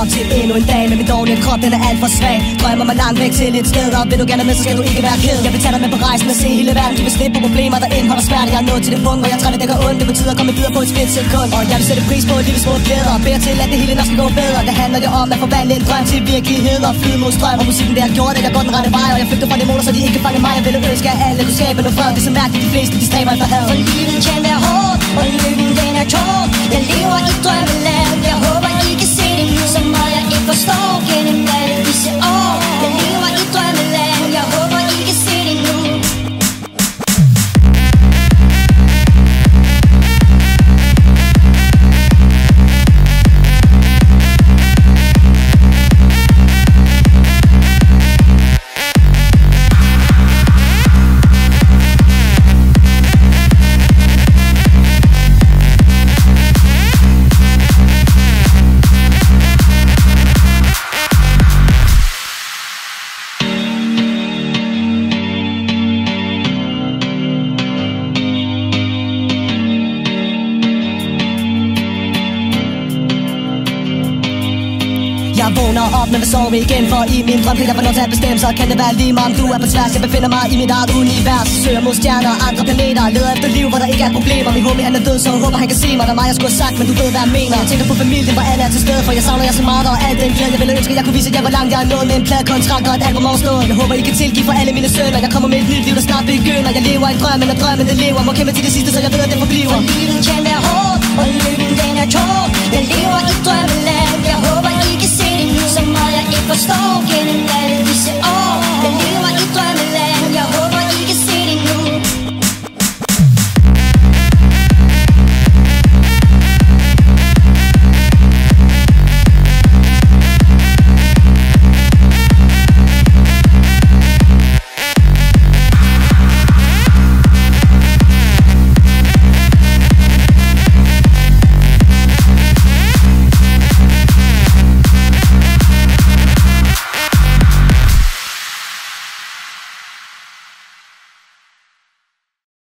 op til endnu en dag. Men min dårlige krop, den er alt for svag. Drømmer mig langt væk til et sted, og vil du gerne med, så skal du ikke være ked. Jeg vil tage dig med på rejsen og se hele verden. Du vil slippe på problemer, der indeholder smerte. Jeg er nået til det punkt, hvor jeg træder, det gør ondt. Det betyder at komme videre på et splitsekund. Og jeg vil sætte pris på et lille små glæder. Beder til at det hele nok skal gå bedre. Det handler jo om at forvandle en drøm til virkelighed og flyde mod strøm. Og musikken der har gjort, at jeg går den rette vej. Og jeg flygter fra dæmoner, så de ikke kan fange mig. Jeg vil ønske at alle kunne skabe noget fred. Det er så mærkeligt, de fleste de stræber efter had. For livet kan være hårdt, og lykken den er kort. Jeg lever i drømmeland. Jeg håber I kan se det nu. Så meget jeg ikke forstår gennem alle disse år. Jeg lever i drømmeland. Jeg håber I kan se det nu. Jeg vågner op, men vil sove igen. For i min drøm kan jeg få lov til at bestemme. Så kan det være lige meget om du er på tværs. Jeg befinder mig i mit eget univers. Søger mod stjerner og andre planeter. Leder efter liv, hvor der ikke er problemer. Min homie han er død, så jeg håber han kan se mig. Der er mig jeg skulle have sagt, men du ved hvad jeg mener. Jeg tænker på familien, hvor alle er til stede. For jeg savner jer så meget og alt den glæde. Jeg ville ønske at jeg kunne vise jer hvor langt jeg er nået. Med en pladekontrakt og et album overstået. Jeg håber I kan tilgive for alle mine sønner. Jeg kommer med et nyt liv, der snart begynder. Jeg lever i drømmen, og drømmen den lever. Må kæmpe til det sidste, så jeg ved at det forbliver. For livet kan være hårdt, og lykken den er kort. Jeg lever i drømmeland. Jeg håber I kan se det nu. Så meget jeg ikke forstår gennem alle disse år.